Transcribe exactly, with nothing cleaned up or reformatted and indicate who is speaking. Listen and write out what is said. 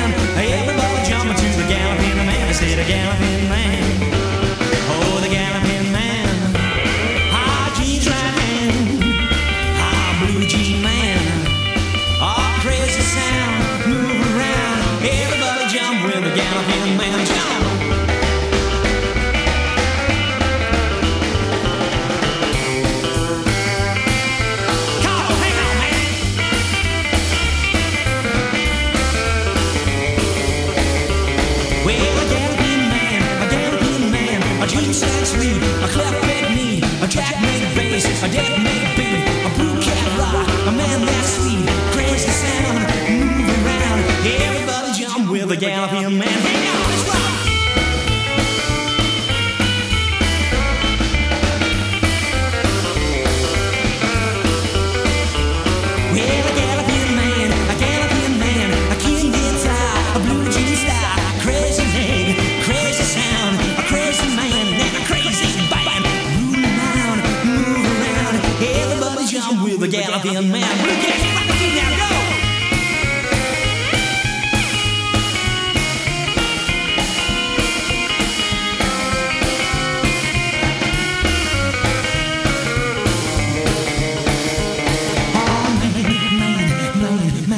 Speaker 1: man. Everybody jumping to the galloping man. I said a galloping man. Oh, the galloping man. High jeans right hand. High blue jean man. Oh, crazy sound. Move around. Everybody jump with the galloping man. Jump. A clap-back knee, a jack-made bass, a death-made beat, a blue cat rock, a man that's sweet, crazy sound, move around, everybody jump with a galloping man. Hang on, let's rock! Well, a galloping man, a galloping man, a king guitar, a blue jean star, crazy leg, crazy sound, a crazy man, and a crazy band. Move around, move around, everybody jump with a galloping man. Blue cat, rock the feet now, go! Man,